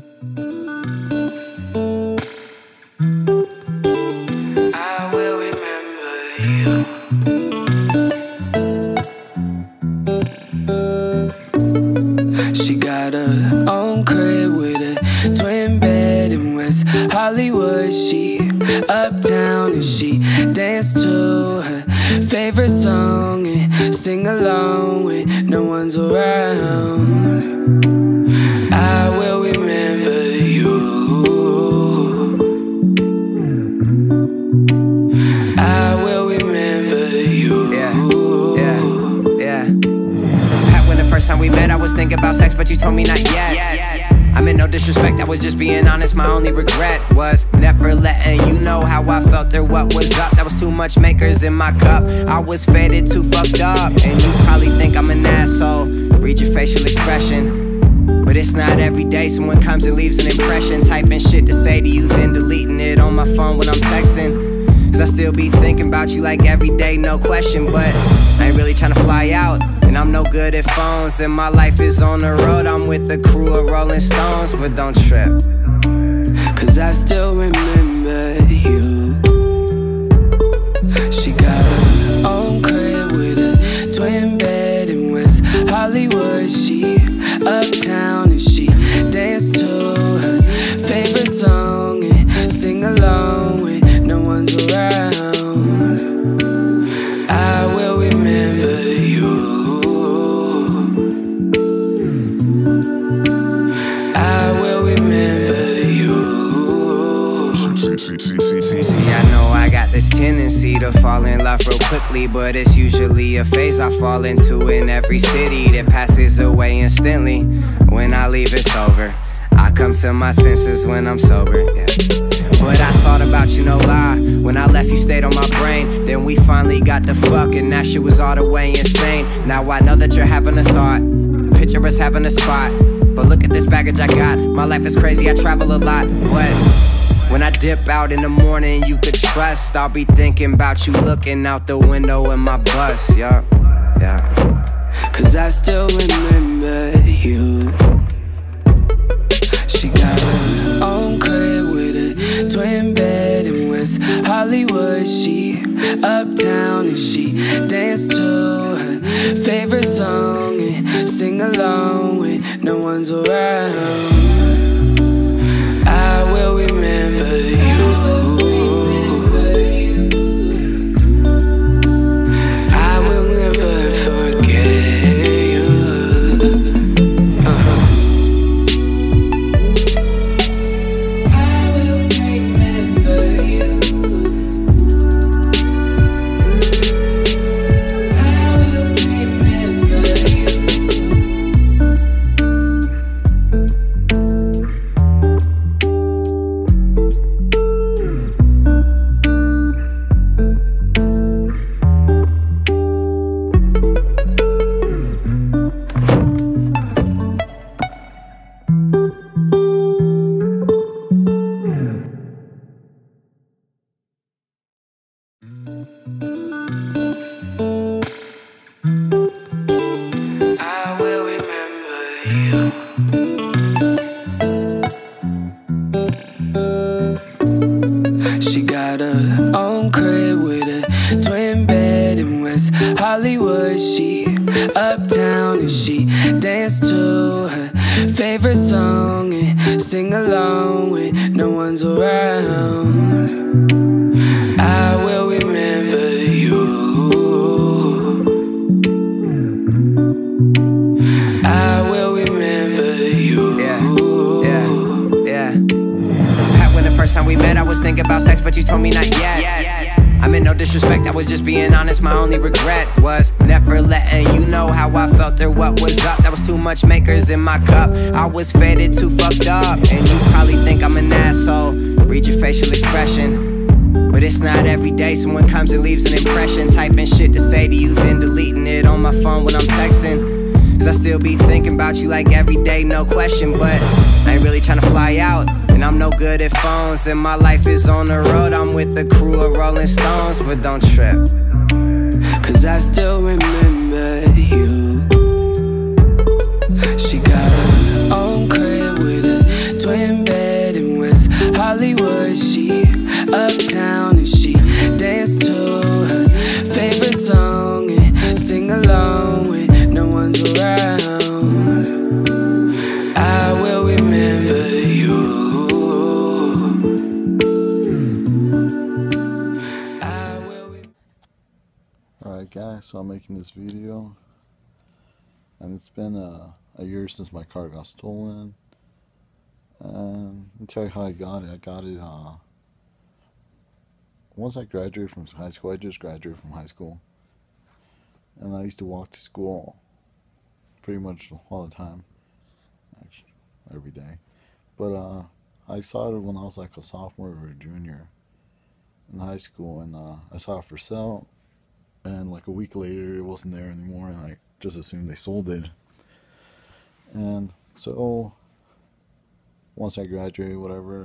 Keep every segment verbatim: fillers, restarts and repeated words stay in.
She got her own crib with a twin bed in West Hollywood. She uptown and she dance to her favorite song and sing along when no one's around. I will remember you. I will remember you. Yeah, yeah, yeah. Back when the first time we met, I was thinking about sex, but you told me not yet. I meant no disrespect, I was just being honest. My only regret was never letting you know how I felt or what was up. That was too much makers in my cup. I was faded, too fucked up. And you probably think I'm an asshole. Read your facial expression, but it's not every day someone comes and leaves an impression. Typing shit to say to you, then deleting it on my phone when I'm texting. Cause I still be thinking about you like every day, no question. But I ain't really tryna fly out, and I'm no good at phones. And my life is on the road, I'm with the crew of Rolling Stones. But don't trip, cause I still remember you. She got her own crib with a twin bed in West Hollywood. She uptown and she dance to her favorite song and sing along when no one's around. I will remember you. I will remember you. See, I know I got this tendency to fall in love real quickly, but it's usually a phase I fall into in every city that passes away instantly. When I leave, it's over. I come to my senses when I'm sober, yeah. But I thought about you, no lie. When I left, you stayed on my brain. Then we finally got the fuck, and that shit was all the way insane. Now I know that you're having a thought, picture us having a spot. But look at this baggage I got. My life is crazy, I travel a lot. But when I dip out in the morning, you could trust I'll be thinking about you looking out the window in my bus, yeah, yeah. Cause I still remember you. She got her own crib with a twin bed in West Hollywood. She uptown and she dance to her favorite song and sing along when no one's around. I will remember you. I will never forget you. Uh-huh. She got her own crib with a twin bed in West Hollywood. She uptown and she dance to her favorite song and sing along when no one's around. I will remember you. I will remember you. Yeah, yeah, yeah. Back when the first time we met, I was thinking about sex, but you told me not yet. I meant no disrespect, I was just being honest. My only regret was never letting you know how I felt or what was up. That was too much makers in my cup. I was faded, too fucked up. And you probably think I'm an asshole. Read your facial expression, but it's not every day someone comes and leaves an impression. Typing shit to say to you, then deleting it on my phone when I'm texting. Cause I still be thinking about you like every day, no question. But I ain't really tryna fly out, and I'm no good at phones. And my life is on the road, I'm with the crew of Rolling Stones. But don't trip, cause I still remember you. She got her own crib with a twin bed in West Hollywood. She uptown and she danced to her favorite song and sing along when no one's around. I will remember you. I will re Alright guys, so I'm making this video, and it's been a, a year since my car got stolen. And I'll tell you how I got it. I got it uh, once I graduated from high school. I just graduated from high school, and I used to walk to school pretty much all the time, actually every day. But uh, I saw it when I was like a sophomore or a junior in high school, and uh, I saw it for sale. And like a week later, it wasn't there anymore, and I just assumed they sold it. And so once I graduated, whatever,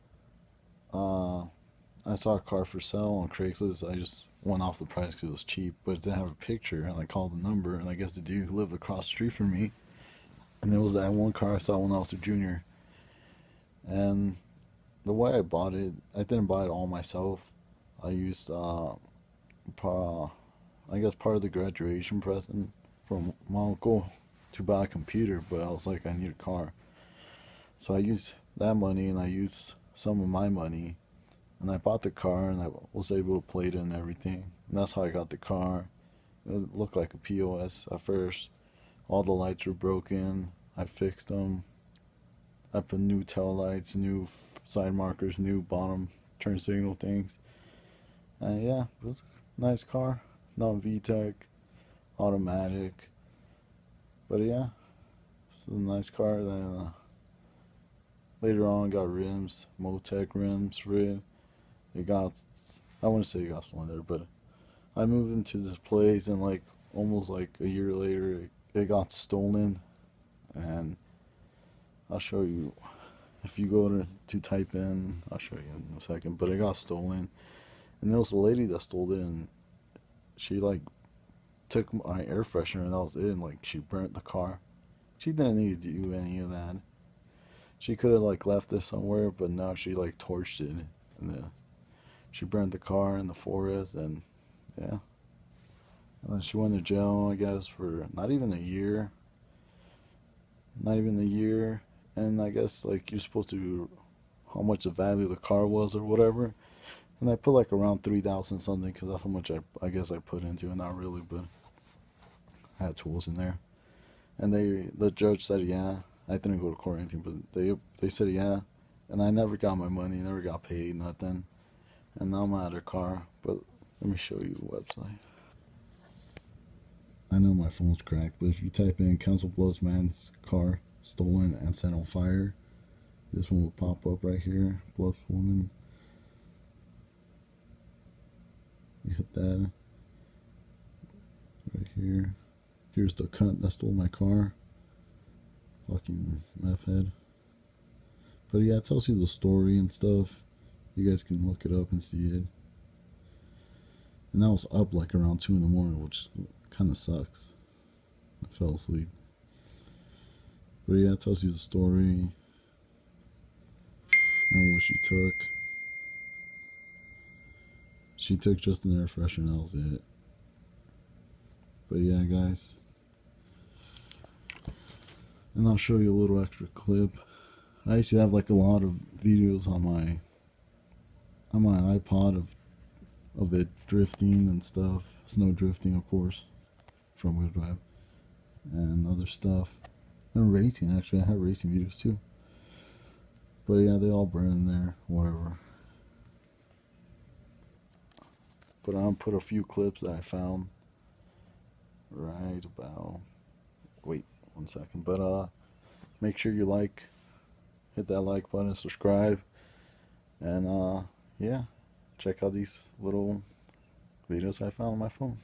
uh, I saw a car for sale on Craigslist. I just went off the price because it was cheap, but it didn't have a picture. And I called the number, and I guess the dude who lived across the street from me. And there was that one car I saw when I was a junior. And the way I bought it, I didn't buy it all myself. I used, uh, uh, I guess, part of the graduation present from my uncle to buy a computer, but I was like, I need a car. So I used that money, and I used some of my money, and I bought the car, and I was able to plate it and everything. And that's how I got the car. It looked like a P O S at first. All the lights were broken. I fixed them. I put new tail lights, new side markers, new bottom turn signal things. And yeah, it was a nice car. Not V TEC, automatic. But yeah, it's a nice car. Then uh, later on, got rims, Motec rims for it. It got, I wouldn't say it got stolen, but I moved into this place, and like almost like a year later, it, it got stolen. And I'll show you. If you go to, to type in, I'll show you in a second. But it got stolen, and there was a lady that stole it, and she like took my air freshener, and that was it. And like she burnt the car. She didn't need to do any of that. She could have like left this somewhere, but no, she like torched it, and the, she burned the car in the forest, and yeah. And then she went to jail, I guess, for not even a year. Not even a year, and I guess like you're supposed to, how much the value of the car was or whatever. And I put like around three thousand something, because that's how much I I guess I put into it. Not really, but I had tools in there. And they, the judge said, yeah. I didn't go to court or anything, but they they said yeah. And I never got my money, never got paid, nothing. And now I'm out of their car. But let me show you the website. I know my phone's cracked, but if you type in Council Bluffs man's car stolen and set on fire, this one will pop up right here. Bluffs woman. You hit that right here. Here's the cunt that stole my car. Fucking meth head. But yeah, it tells you the story and stuff. You guys can look it up and see it. And I was up like around two in the morning, which kind of sucks. I fell asleep. But yeah, it tells you the story and what she took. She took just an air freshener, that was it. But yeah, guys. And I'll show you a little extra clip. I used to have like a lot of videos on my on my iPod of of it drifting and stuff. Snow drifting, of course, front wheel drive, and other stuff. And racing, actually, I have racing videos too. But yeah, they all burn in there, whatever. But I'll put a few clips that I found right about, wait one second, but uh, make sure you like, hit that like button, subscribe, and uh, yeah, check out these little videos I found on my phone.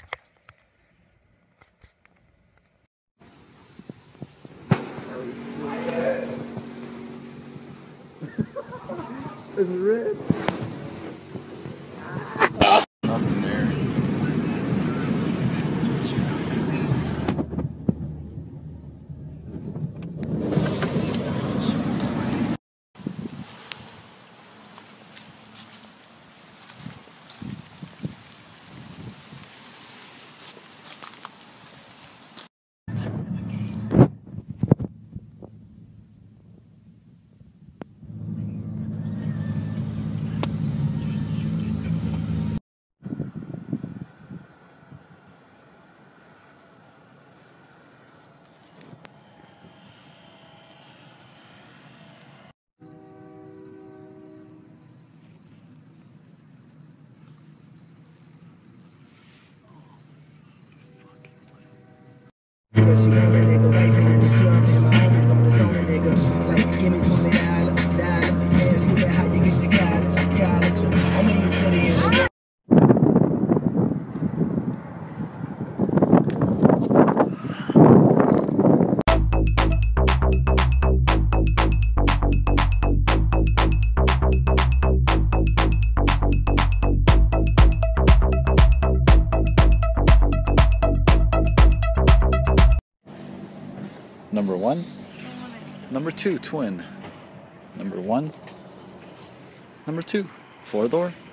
It's red. Nothing there. what she want a nigga. Wife in the club, man, my homies gon' disown a nigga. Like, give me twenty dollars, dollar. Man, stupid, how you get to college, college. I'm in your city and I'm Number one. Number two, twin. Number one. Number two, four door.